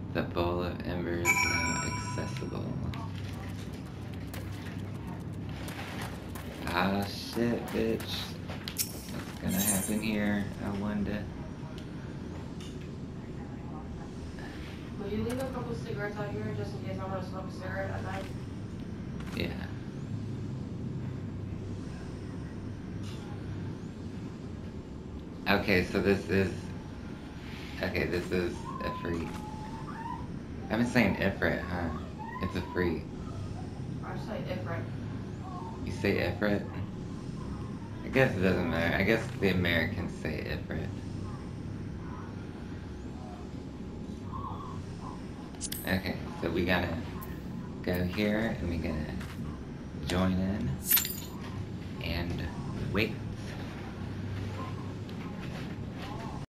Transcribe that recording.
The bowl of ember is now accessible. Ah, shit, bitch. What's gonna happen here? I wonder. Will you leave a couple cigarettes out here just in case I want to smoke a cigarette at night? Yeah. Okay, so this is... Okay, this is a free. I've been saying Ifrit, huh? It's a free. I say different. You say Ifrit? I guess it doesn't matter. I guess the Americans say Ifrit. Okay, so we gotta go here and we gotta join in and wait.